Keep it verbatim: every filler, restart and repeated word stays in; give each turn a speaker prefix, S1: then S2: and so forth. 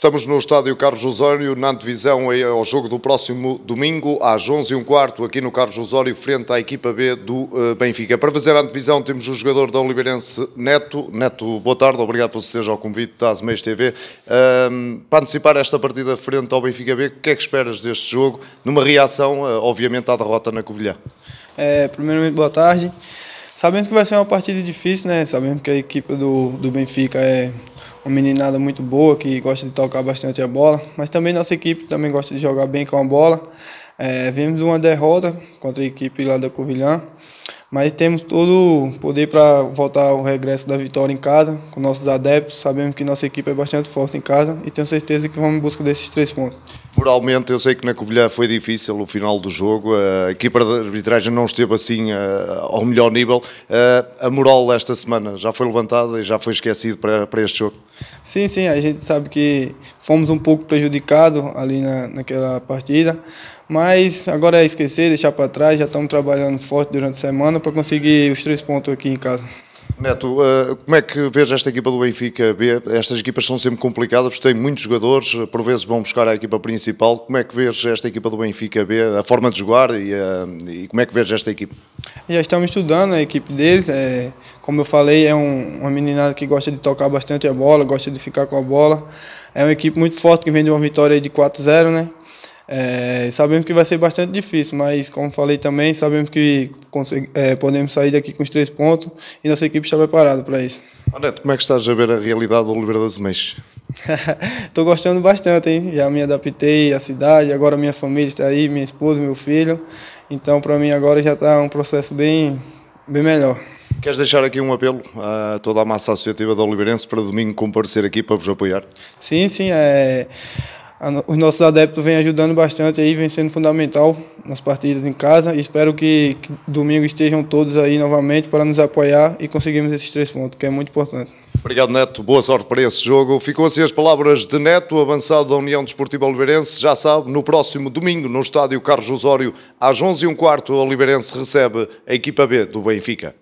S1: Estamos no estádio Carlos Osório, na antevisão ao jogo do próximo domingo, às onze e um quarto, aqui no Carlos Osório, frente à equipa B do uh, Benfica. Para fazer a antevisão temos o jogador da Oliveirense, Neto. Neto, boa tarde, obrigado por esteja ao convite da Azemeiros T V. Uh, para antecipar esta partida frente ao Benfica B, o que é que esperas deste jogo, numa reação, uh, obviamente, à derrota na Covilhã?
S2: É, primeiramente, boa tarde. Sabemos que vai ser uma partida difícil, né? Sabemos que a equipe do, do Benfica é uma meninada muito boa, que gosta de tocar bastante a bola, mas também nossa equipe também gosta de jogar bem com a bola. É, vimos uma derrota contra a equipe lá da Covilhã, mas temos todo o poder para voltar ao regresso da vitória em casa, com nossos adeptos. Sabemos que nossa equipe é bastante forte em casa e tenho certeza que vamos em busca desses três pontos.
S1: Moralmente, eu sei que na Covilhã foi difícil o final do jogo, a equipa de arbitragem não esteve assim uh, ao melhor nível. Uh, a moral esta semana já foi levantada e já foi esquecido para, para este jogo?
S2: Sim, sim, a gente sabe que fomos um pouco prejudicados ali na, naquela partida, mas agora é esquecer, deixar para trás. Já estamos trabalhando forte durante a semana para conseguir os três pontos aqui em casa.
S1: Neto, como é que vês esta equipa do Benfica B? Estas equipas são sempre complicadas, porque têm muitos jogadores, por vezes vão buscar a equipa principal. Como é que vês esta equipa do Benfica B, a forma de jogar e, e como é que vês esta equipe?
S2: Já estamos estudando a equipe deles, é, como eu falei, é um, uma meninada que gosta de tocar bastante a bola, gosta de ficar com a bola. É uma equipe muito forte que vem de uma vitória de quatro a zero, né? É, sabemos que vai ser bastante difícil, mas como falei também, sabemos que é, podemos sair daqui com os três pontos e nossa equipe está preparada para isso.
S1: Neto, como é que estás a ver a realidade do Oliveira das Meixas?
S2: Estou gostando bastante, hein? Já me adaptei à cidade, agora minha família está aí, minha esposa, meu filho. Então, para mim agora já está um processo bem, bem melhor.
S1: Queres deixar aqui um apelo a toda a massa associativa da Oliveirense para domingo comparecer aqui para vos apoiar?
S2: Sim, sim, é... Os nossos adeptos vêm ajudando bastante aí, vem sendo fundamental nas partidas em casa. E espero que, que domingo estejam todos aí novamente para nos apoiar e conseguirmos esses três pontos, que é muito importante.
S1: Obrigado, Neto. Boa sorte para esse jogo. Ficam assim as palavras de Neto, avançado da União Desportiva Oliveirense. Já sabe, no próximo domingo, no estádio Carlos Osório, às onze e um quarto, a Oliveirense recebe a equipa B do Benfica.